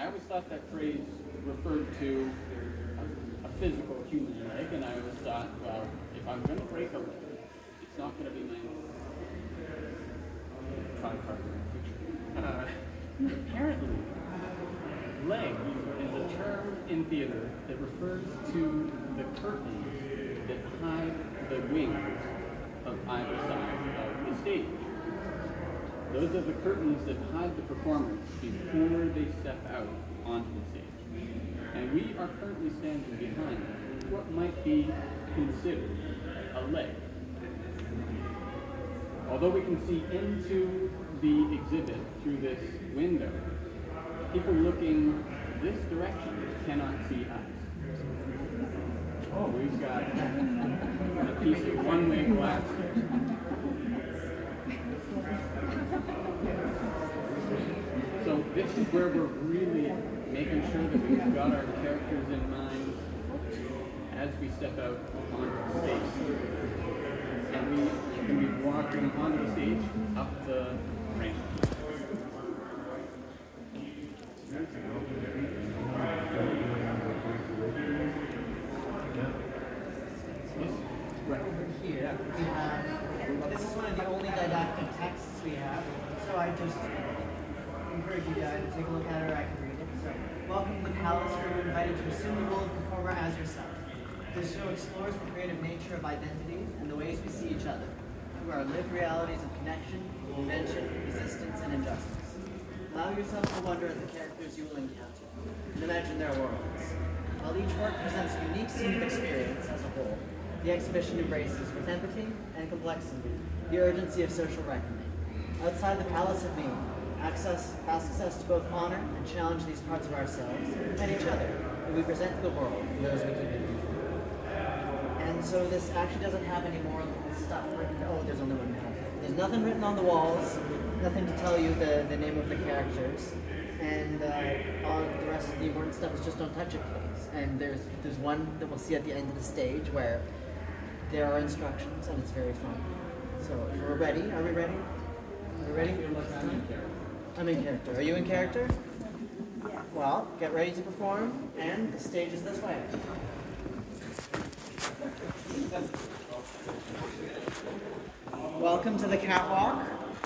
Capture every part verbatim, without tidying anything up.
always thought that phrase referred to a, a physical human leg, and I always thought, well, if I'm going to break a leg, it's not going to be my tricarpal feature. Uh, apparently, leg is a term in theater that refers to the curtains that hide the wings of either side of the stage. Those are the curtains that hide the performers before they step out onto the stage. And we are currently standing behind what might be considered a leg. Although we can see into the exhibit through this window, people looking this direction cannot see us. Oh, we've got a piece of one-way glass here. So this is where we're really making sure that we've got our characters in mind as we step out onto the stage. And we can be walking onto the stage up the ramp. Right over here, we have, this is one of the only didactic texts we have, so I just encourage you guys to take a look at it, or I can read it. So, welcome to the palace, where you're invited to assume the role of performer as yourself. This show explores the creative nature of identity and the ways we see each other through our lived realities of connection, invention, resistance, and injustice. Allow yourself to wonder at the characters you will encounter and imagine their worlds. While each work presents a unique scene of experience as a whole, the exhibition embraces, with empathy and complexity, the urgency of social reckoning. Outside the Palace of Being, access asks us to both honor and challenge these parts of ourselves and each other that we present to the world and those we keep in view. And so this actually doesn't have any more stuff written. Oh, there's only one half. There's nothing written on the walls, nothing to tell you the, the name of the characters. And uh, all the rest of the important stuff is just don't touch it, please. And there's there's one that we'll see at the end of the stage where there are instructions, and it's very fun. So if we're ready, are we ready? Are we ready? I'm in character. Are you in character? Yeah. Well, get ready to perform, and the stage is this way. Welcome to the catwalk.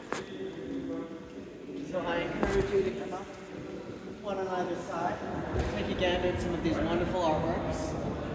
So I encourage you to come up, one on either side. Take a gander at some of these wonderful artworks.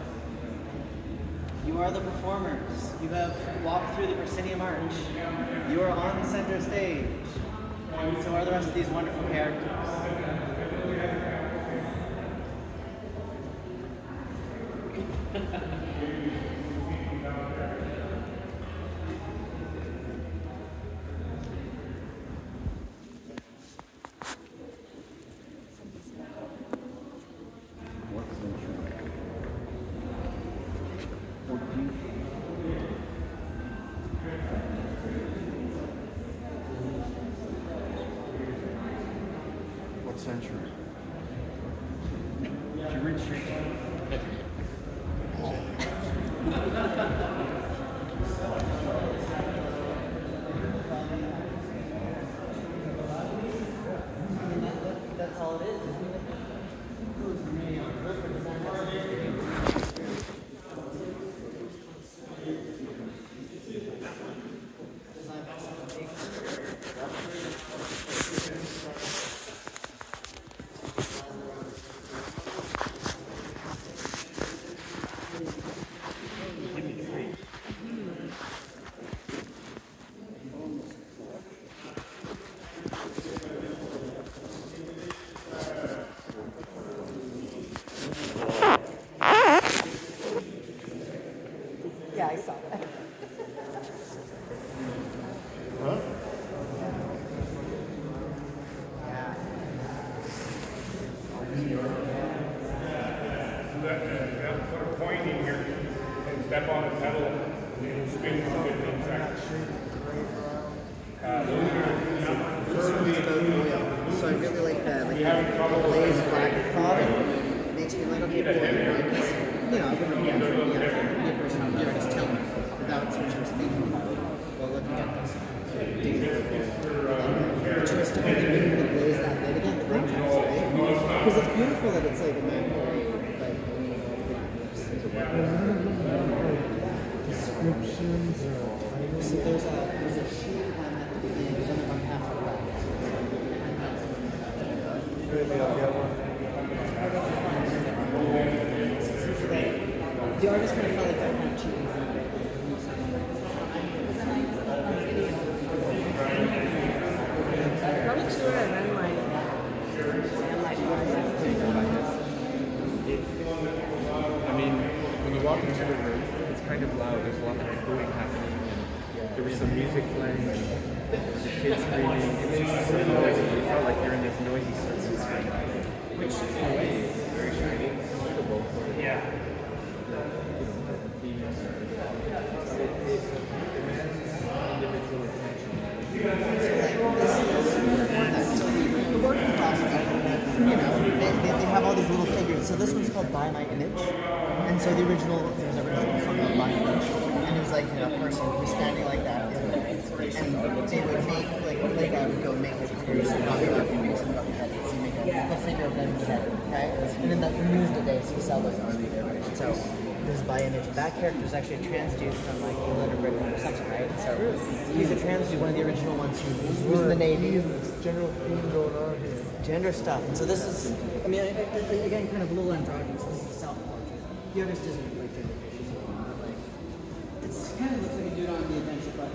You are the performers. You have walked through the proscenium arch. You are on center stage. And so are the rest of these wonderful characters. Century. Did you read straight? That's all it is, isn't it? Yeah, I saw that. Huh? Yeah. So that, uh, that put a point in here and step on the pedal and it'll spin for fifteen seconds. Uh, those are, So I really like that. Like you having trouble with glazed black thought. It makes me like, okay, cool. You know, I wouldn't be able to be a person who would just tell me without so much as thinking about it. Well, looking at this. Dig it. Twist it, and then glaze that bit again. The context, right? Because it's beautiful that it's like a man. Like, Descriptions or titles. so there's a there's a sheet um, at the beginning. There's only one half of that. Maybe I'll get one. The artist kind of felt like that kind of cheating. Probably sure, and then like, and like, I mean, when you walk into the room, it's kind of loud. There's a lot of echoing happening. And there was some music playing, and there was a kid screaming. It was just so noisy. You felt like you're in this noisy sensory space, which in a way is very shiny, suitable for yeah. the, you know, the themes. It, it demands individual attention. The working class, you know, they, they, they have all these little figures. So this one's called By My Image. And so the original, there's an original song called By My Image. And it was like, you know, a person who was standing like that. And they would make, like, a playground would go make like a series of copy art and make something about the head. So you make a, a figure of them head, okay? And then that's the news today, so you sell those on eBay. And so this is By Image. That character is actually a trans dude from like England or Britain or something, right? So he's a trans dude, one of the original ones who was in the Navy. General theme going on here. Gender stuff. And so this is, I mean, again, kind of a little androgynous. This is a self-portrait. The artist isn't like gender issues, but like, it's kind of looks like a dude on the adventure, but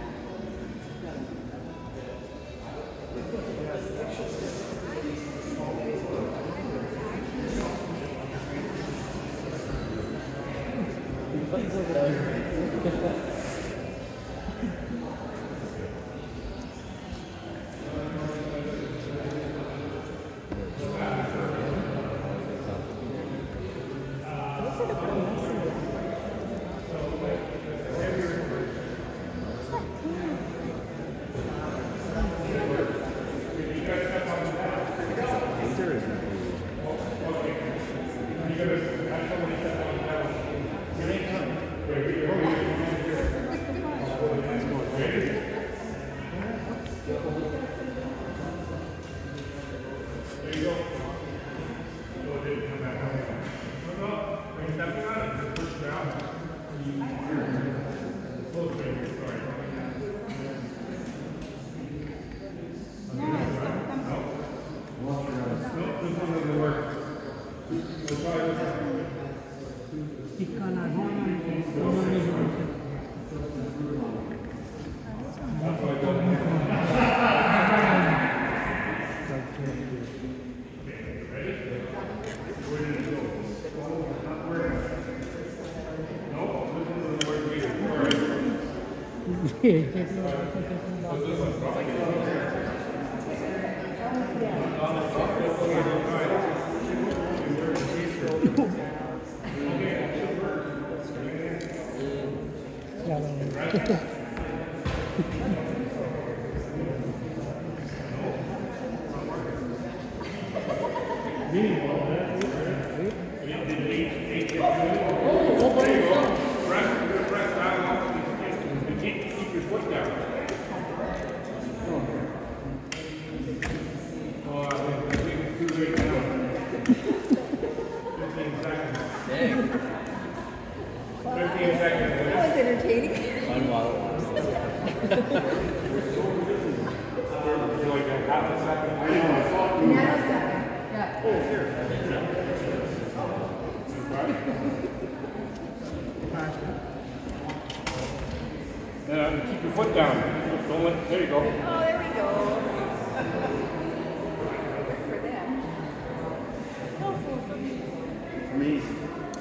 Uh, keep your foot down. Don't let, there you go. Oh, there we go. Good for them. Amazing.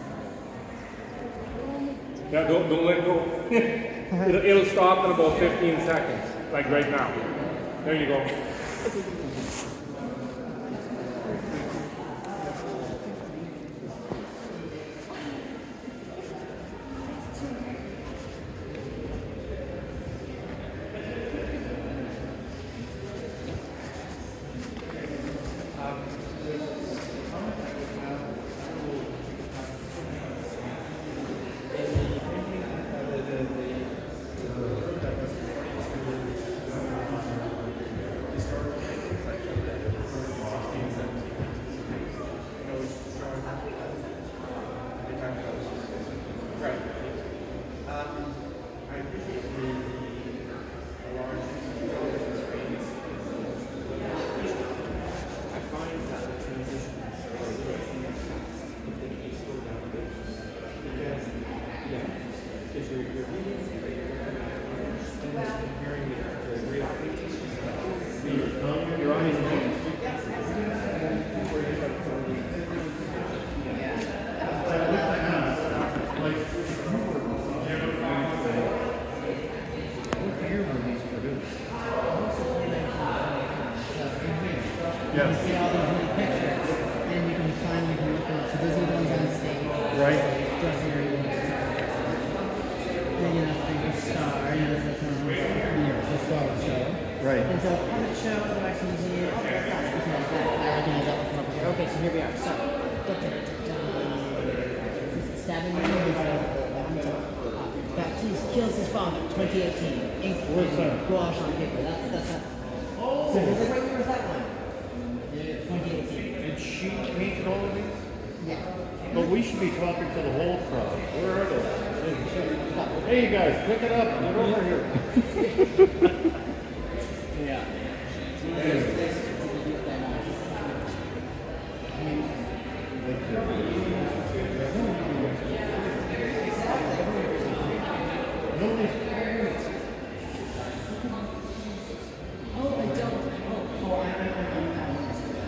Yeah, don't, don't let go. it'll, it'll stop in about fifteen seconds, like right now. There you go. these many pictures, and you can find them, you can look them up. So those are the ones on stage. Right. Just here. Big enough for you to star, you know, that's one of the star show. Right. And so puppet show, the Wax Museum, oh, that's us, because that, I recognize that one from over here. Okay, so here we are. So, da, da, da, da. This is Stabbing the uh, Baptiste kills his father, twenty eighteen. Ink Where's that? gouache on paper. That's that's that. Oh. So he's like, wait, where's that one? twenty eighteen. Did she paint all of these? Yeah. But we should be talking to the whole crowd. Where are they? Hey, you guys, pick it up. Get over here. Yeah. Oh, I don't. Oh, oh, I, I, I, I,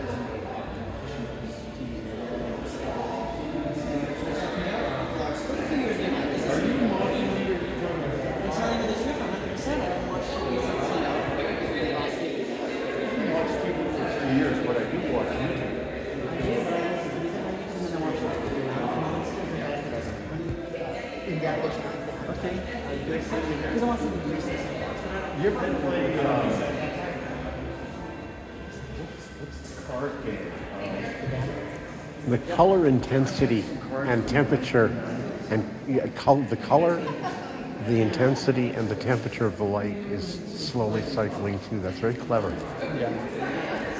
Years, what I do watch YouTube. Okay. Because I want something recent. You've been playing, um, what's, what's the card game? Um, The color intensity and temperature and yeah, col- the color, the intensity and the temperature of the light is slowly cycling too. That's very clever. yeah.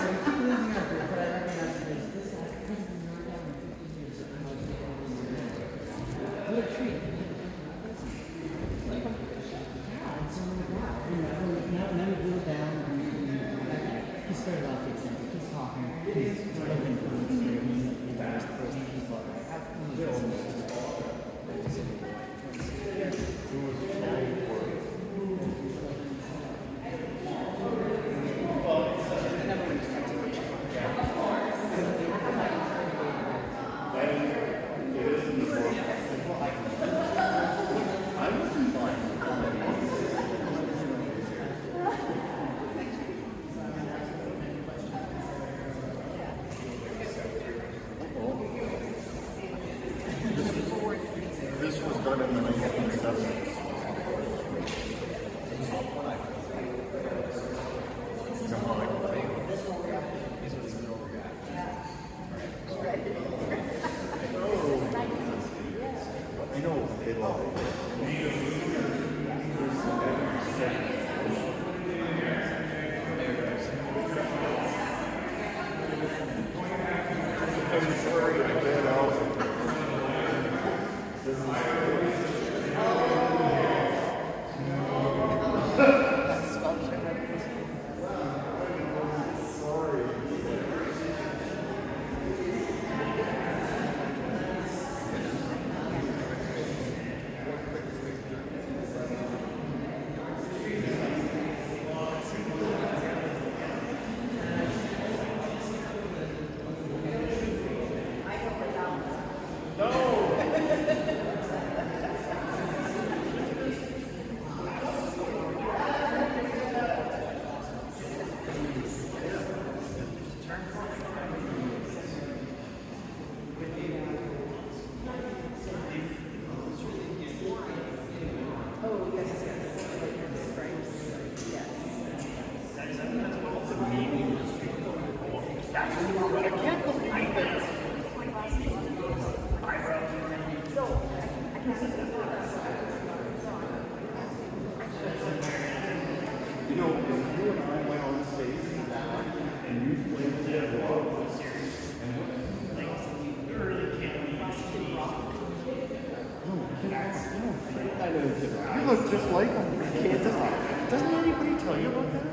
He started off eccentric. He's talking. He's looking for the screen. He's the first This was done in the nineteen seventies. I know, they love it. I'm sorry, I can't help it. You know, if you and I went on stage and you played that rock, and you really can't be. No, you look just like him. Doesn't, doesn't anybody tell you about that?